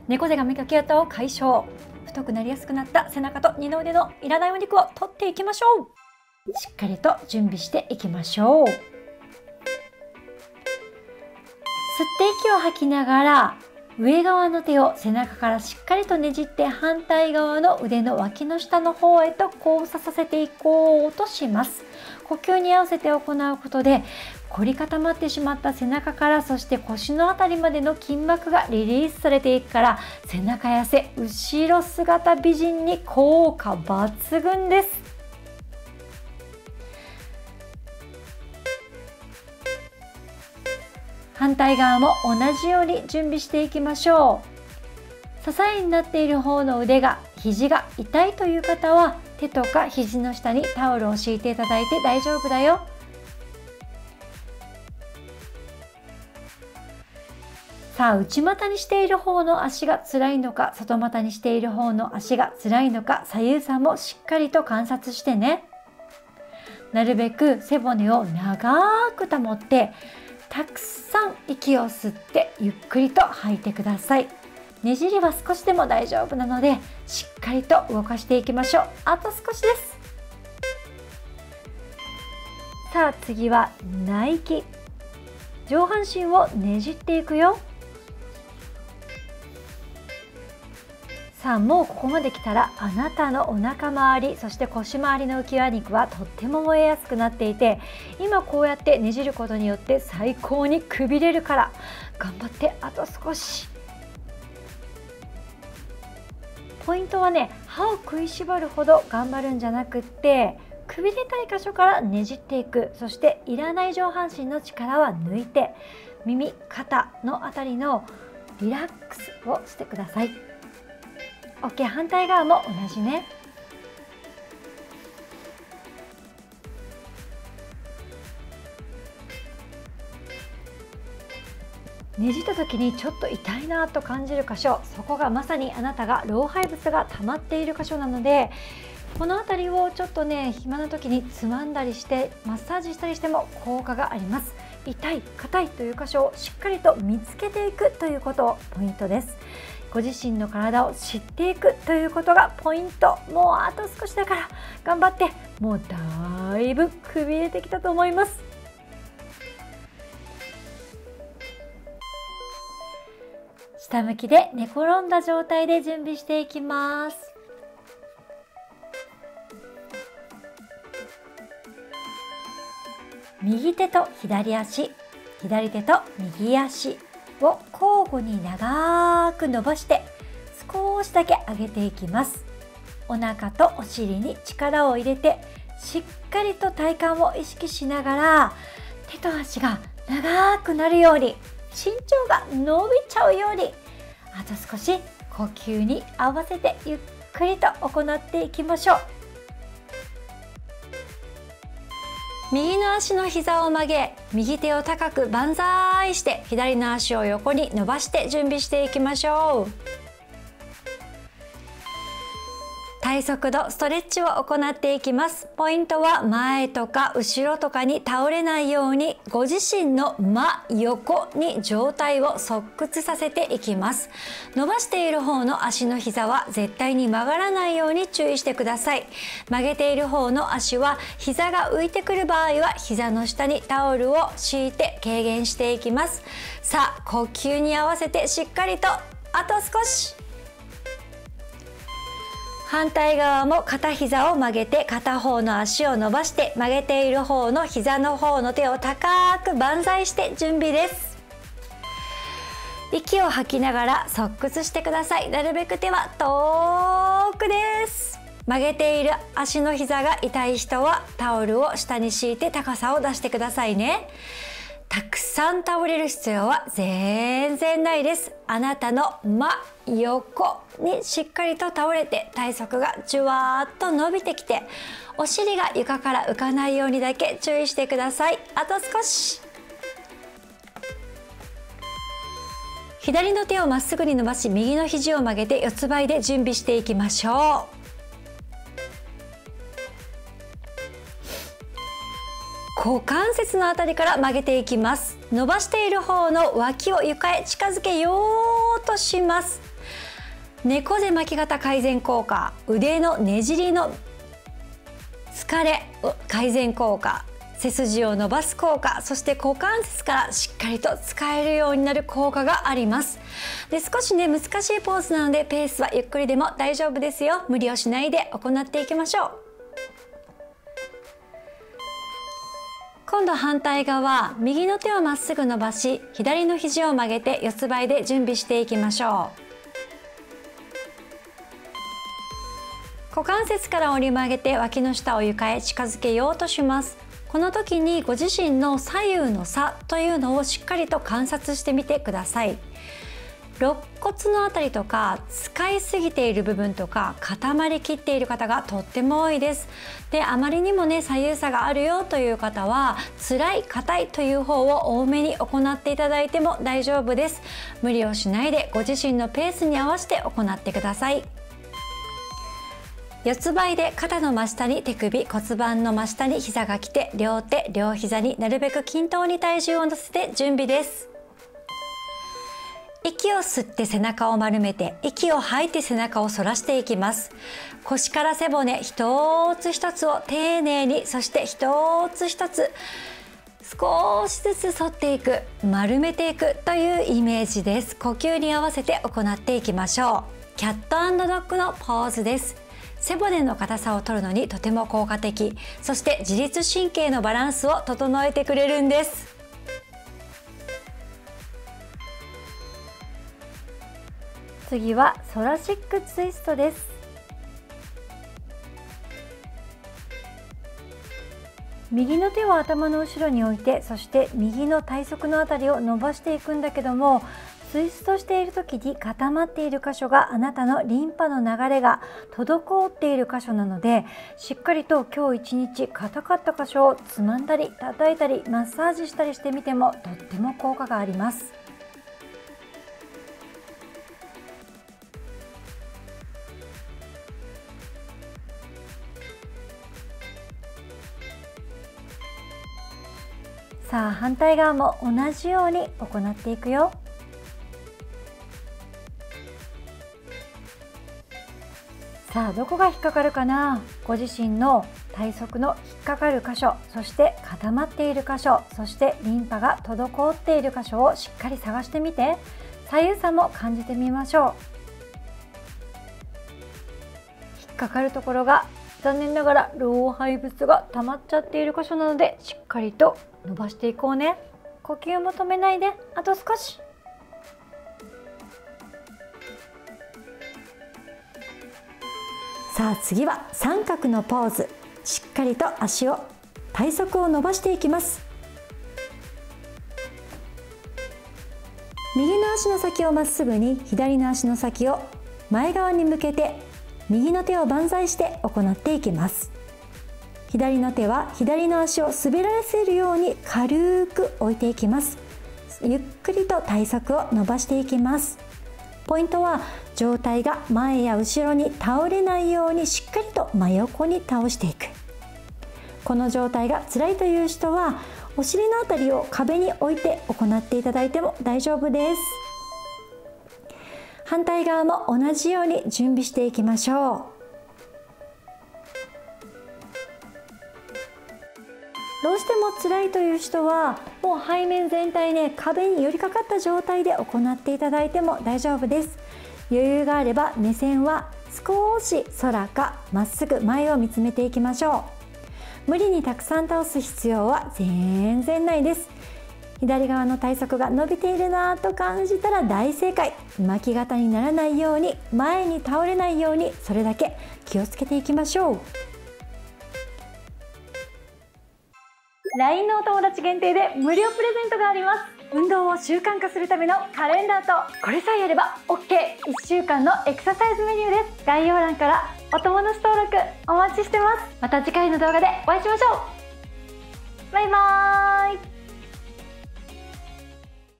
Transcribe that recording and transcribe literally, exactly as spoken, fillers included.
猫背が見かけ方を解消。太くなりやすくなった背中と二の腕のいらないお肉を取っていきましょう。しっかりと準備していきましょう。吸って息を吐きながら上側の手を背中からしっかりとねじって反対側の腕の脇の下の方へと交差させていこうとします。呼吸に合わせて行うことで凝り固まってしまった背中から、そして腰のあたりまでの筋膜がリリースされていくから、背中痩せ、後ろ姿美人に効果抜群です。反対側も同じように準備していきましょう。支えになっている方の腕が、肘が痛いという方は手とか肘の下にタオルを敷いていただいて大丈夫だよ。さあ、内股にしている方の足が辛いのか、外股にしている方の足が辛いのか、左右差もしっかりと観察してね。なるべく背骨を長く保って、たくさん息を吸ってゆっくりと吐いてください。ねじりは少しでも大丈夫なので、しっかりと動かしていきましょう。あと少しです。さあ、次は内気。上半身をねじっていくよ。さあ、もうここまで来たら、あなたのお腹周り、そして腰周りの浮き輪肉はとっても燃えやすくなっていて、今こうやってねじることによって最高にくびれるから、頑張って。あと少し。ポイントはね、歯を食いしばるほど頑張るんじゃなくって、くびれたい箇所からねじっていく。そしていらない上半身の力は抜いて、耳、肩のあたりのリラックスをしてください。 OK、 反対側も同じね。ねじった時にちょっと痛いなと感じる箇所、そこがまさにあなたが老廃物が溜まっている箇所なので、この辺りをちょっとね、暇な時につまんだりしてマッサージしたりしても効果があります。痛い、硬いという箇所をしっかりと見つけていくということをポイントです。ご自身の体を知っていくということがポイント。もうあと少しだから頑張って。もうだいぶくびれてきたと思います。下向きで寝転んだ状態で準備していきます。右手と左足、左手と右足を交互に長く伸ばして少しだけ上げていきます。お腹とお尻に力を入れて、しっかりと体幹を意識しながら手と足が長くなるように、身長が伸びちゃうように、あと少し呼吸に合わせてゆっくりと行っていきましょう。右の足の膝を曲げ、右手を高く万歳して左の足を横に伸ばして準備していきましょう。体側のストレッチを行っていきます。ポイントは前とか後ろとかに倒れないように、ご自身の真横に上体を側屈させていきます。伸ばしている方の足の膝は絶対に曲がらないように注意してください。曲げている方の足は膝が浮いてくる場合は膝の下にタオルを敷いて軽減していきます。さあ、呼吸に合わせてしっかりと、あと少し。反対側も片膝を曲げて片方の足を伸ばして、曲げている方の膝の方の手を高く万歳して準備です。息を吐きながら側屈してください。なるべく手は遠くです。曲げている足の膝が痛い人はタオルを下に敷いて高さを出してくださいね。たくさん倒れる必要は全然ないです。あなたの真横にしっかりと倒れて、体側がじゅわーっと伸びてきて、お尻が床から浮かないようにだけ注意してください。あと少し。左の手をまっすぐに伸ばし、右の肘を曲げて四つ倍で準備していきましょう。股関節のあたりから曲げていきます。伸ばしている方の脇を床へ近づけようとします。 猫背巻き肩改善効果、腕のねじりの疲れ改善効果、背筋を伸ばす効果、そして股関節からしっかりと使えるようになる効果があります。で、少しね難しいポーズなのでペースはゆっくりでも大丈夫ですよ。無理をしないで行っていきましょう。今度反対側、右の手をまっすぐ伸ばし、左の肘を曲げて四つ倍で準備していきましょう。股関節から折り曲げて脇の下を床へ近づけようとします。この時にご自身の左右の差というのをしっかりと観察してみてください。肋骨のあたりとか使いすぎている部分とか固まりきっている方がとっても多いです。で、あまりにもね左右差があるよという方は辛い硬いという方を多めに行っていただいても大丈夫です。無理をしないでご自身のペースに合わせて行ってください。四つ倍で肩の真下に手首、骨盤の真下に膝が来て、両手両膝になるべく均等に体重を乗せて準備です。息を吸って背中を丸めて、息を吐いて背中を反らしていきます。腰から背骨一つ一つを丁寧に、そして一つ一つ少しずつ反っていく、丸めていくというイメージです。呼吸に合わせて行っていきましょう。キャット&ドッグのポーズです。背骨の硬さを取るのにとても効果的、そして自律神経のバランスを整えてくれるんです。次はソラシックツイストです。右の手を頭の後ろに置いて、そして右の体側のあたりを伸ばしていくんだけども、ツイストしている時に固まっている箇所があなたのリンパの流れが滞っている箇所なので、しっかりと今日一日硬かった箇所をつまんだり叩いたりマッサージしたりしてみてもとっても効果があります。さあ反対側も同じように行っていくよ。さあどこが引っかかるかな。ご自身の体側の引っかかる箇所、そして固まっている箇所、そしてリンパが滞っている箇所をしっかり探してみて、左右差も感じてみましょう。引っかかるところが残念ながら老廃物が溜まっちゃっている箇所なので、しっかりと伸ばしていこうね。呼吸も止めないで、あと少し。さあ次は三角のポーズ。しっかりと足を体側を伸ばしていきます。右の足の先をまっすぐに、左の足の先を前側に向けて、右の手を万歳して行っていきます。左の手は左の足を滑らせるように軽く置いていきます。ゆっくりと体側を伸ばしていきます。ポイントは上体が前や後ろに倒れないようにしっかりと真横に倒していく。この状態が辛いという人はお尻のあたりを壁に置いて行っていただいても大丈夫です。反対側も同じように準備していきましょう。どうしても辛いという人はもう背面全体ね、壁に寄りかかった状態で行っていただいても大丈夫です。余裕があれば目線は少し空かまっすぐ前を見つめていきましょう。無理にたくさん倒す必要は全然ないです。左側の体側が伸びているなと感じたら大正解。巻き肩にならないように、前に倒れないように、それだけ気をつけていきましょう。ライン のお友達限定で無料プレゼントがあります。運動を習慣化するためのカレンダーと、これさえやれば オーケーいっしゅうかんのエクササイズメニューです。概要欄からお友達登録お待ちしてます。また次回の動画でお会いしましょう。バイバーイ。